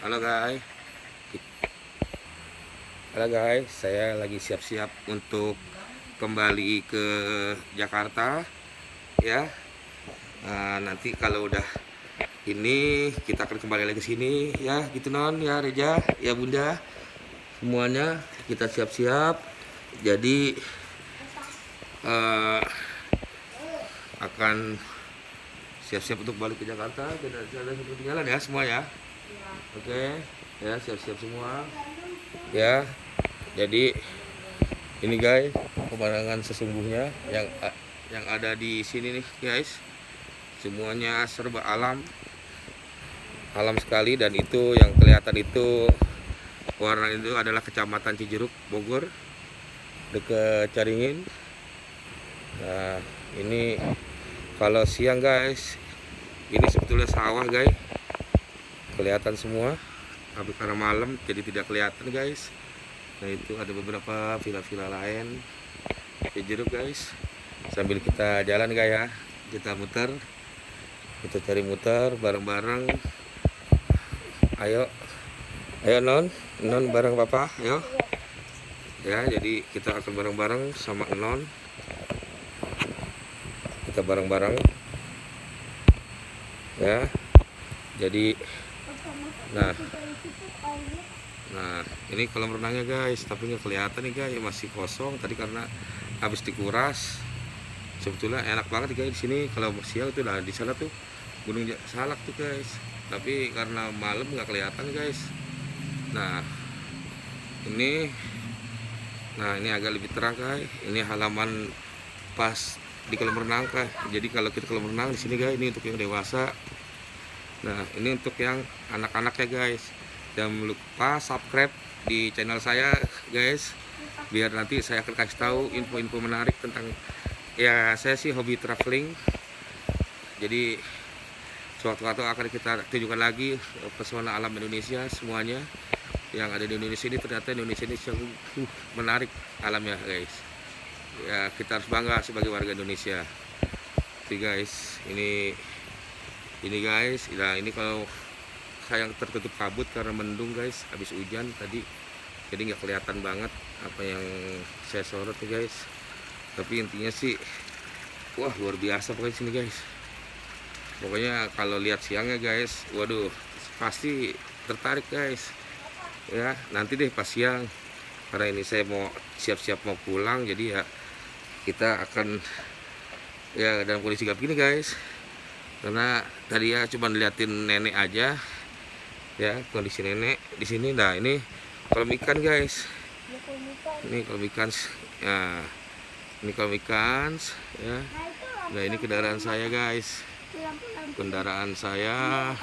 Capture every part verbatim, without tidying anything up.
Halo guys, halo guys, saya lagi siap-siap untuk kembali ke Jakarta ya. Nah, nanti kalau udah ini kita akan kembali lagi ke sini ya, gitu non ya Reja, ya Bunda, semuanya kita siap-siap. Jadi uh, akan siap-siap untuk balik ke Jakarta. Kita sudah seperti jalan ya semua ya. Oke, ya siap-siap semua. Ya, jadi ini guys pemandangan sesungguhnya yang yang ada di sini nih guys. Semuanya serba alam, alam sekali, dan itu yang kelihatan itu warna itu adalah Kecamatan Cijeruk, Bogor, dekat Caringin. Nah, ini kalau siang guys, ini sebetulnya sawah guys, kelihatan semua. Tapi karena malam jadi tidak kelihatan guys. Nah, itu ada beberapa villa-villa lain di Cijeruk guys. Sambil kita jalan guys ya, kita muter, kita cari muter bareng-bareng. Ayo, ayo non, non bareng papa, ayo. Ya, jadi kita akan bareng-bareng sama non. Kita bareng-bareng. Ya, jadi, nah. Nah, ini kolam renangnya guys, tapi nggak kelihatan nih guys, masih kosong tadi karena habis dikuras. Sebetulnya enak banget guys di sini kalau siang tuh, lah di sana tuh Gunung Salak tuh guys. Tapi karena malam nggak kelihatan guys. Nah, ini, nah ini agak lebih terang guys. Ini halaman pas di kolam renang guys. Jadi kalau kita kolam renang di sini guys, ini untuk yang dewasa. Nah, ini untuk yang anak-anak ya guys. Jangan lupa subscribe di channel saya guys, biar nanti saya akan kasih tahu info-info menarik tentang, ya saya sih hobi traveling. Jadi suatu-suatu akan kita tunjukkan lagi pesona alam Indonesia semuanya yang ada di Indonesia ini. Ternyata Indonesia ini sungguh menarik alamnya guys. Ya, kita harus bangga sebagai warga Indonesia. Jadi guys, ini ini guys, nah ini kalau yang tertutup kabut karena mendung guys, habis hujan tadi, jadi nggak kelihatan banget apa yang saya sorot nih guys. Tapi intinya sih, wah luar biasa pokoknya sini guys. Pokoknya kalau lihat siangnya guys, waduh pasti tertarik guys. Ya nanti deh pas siang, karena ini saya mau siap-siap mau pulang, jadi ya kita akan ya dalam kondisi kayak begini guys. Karena tadi ya cuma liatin nenek aja. Ya, kondisi nenek di sini. Nah, ini kolam ikan guys. Ini kolam ikan. Ya, ini kolam ikan ya. Nah, ini kendaraan saya guys. Kendaraan saya.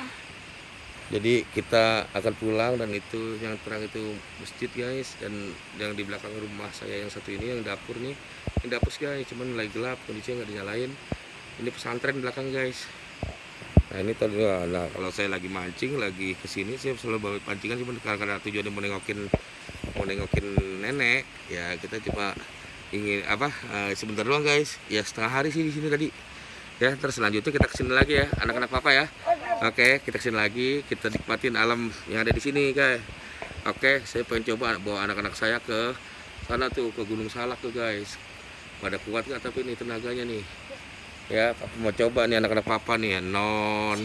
Jadi kita akan pulang, dan itu yang terang itu masjid guys, dan yang di belakang rumah saya yang satu ini yang dapur nih. Ini dapur guys, cuman lagi gelap, kondisinya nggak dinyalain. Ini pesantren belakang guys. Nah ini tadi, nah kalau saya lagi mancing, lagi kesini saya selalu bawa pancingan, cuma karena tujuannya mau nengokin mau nengokin nenek ya, kita cuma ingin apa uh, sebentar doang guys ya, setengah hari sih di sini tadi ya. Terus selanjutnya kita kesini lagi ya anak-anak papa ya. Oke, kita kesini lagi, kita nikmatin alam yang ada di sini guys. Oke, saya pengen coba bawa anak-anak saya ke sana tuh, ke Gunung Salak tuh guys. Pada kuat nggak tapi ini tenaganya nih ya. Papa mau coba nih anak-anak papa nih ya, non,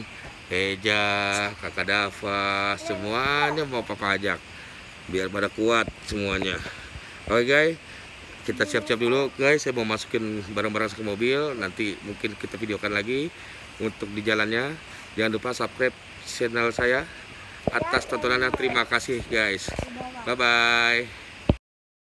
Eja, kakak Dava, semuanya mau papa ajak biar pada kuat semuanya. Oke guys, kita siap-siap dulu guys. Saya mau masukin barang-barang ke mobil, nanti mungkin kita videokan lagi untuk di jalannya. Jangan lupa subscribe channel saya. Atas tontonannya terima kasih guys. Bye bye.